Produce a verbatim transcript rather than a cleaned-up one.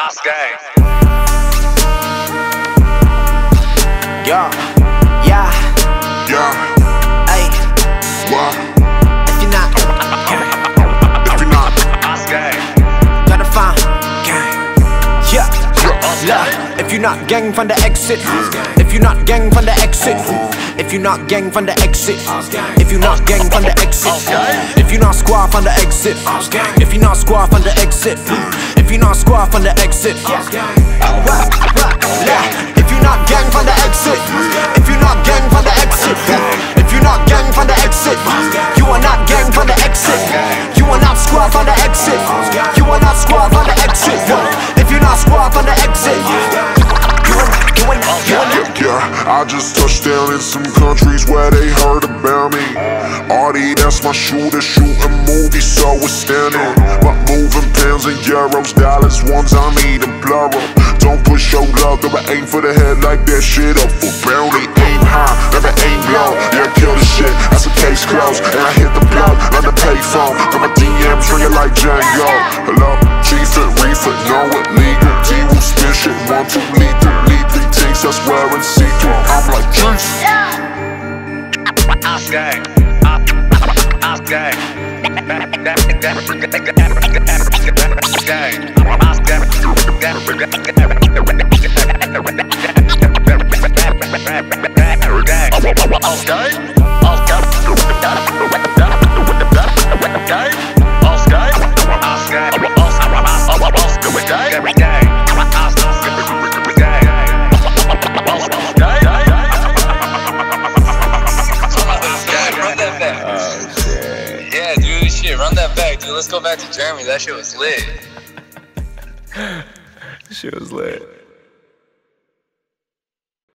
Yeah, yeah, Yeah, hey, what? if you're not, If you're not, gotta find, yeah, yeah. If you're not gang from the exit, if you're not gang from the exit, if you're not gang from the exit, if you're not gang from the exit, if you're not squad from the exit, if you're not squad from the exit, if you're not squad from the exit, if you're not gang from the exit, if you're not gang from the exit, if you're not gang from the exit, you are not gang from the exit, you are not squad from the exit, you are not squad from the exit, if you're not squad from the exit, you are not, you are not, you are not. yeah, I just touched down in some countries where they heard about me. Artie, that's my shooter, shooting movies so astounding. But moving pounds and euros, dollars, ones I need in plural. Don't push your luck, never aim for the head like that shit up for bounty. Aim high, never aim low, yeah, kill the shit, that's a case closed. And I hit the plug, on the payphone, got my D Ms ringing like Django. Hello, G-Fit, reefer, know it legal. T-Woo spin shit, one, two, lethal. Lead three things, that's where in see-through. I'm like, juice. Yeah, dude, shit, run that back, dude. Let's go back to Germany. That shit was lit. Shit was lit.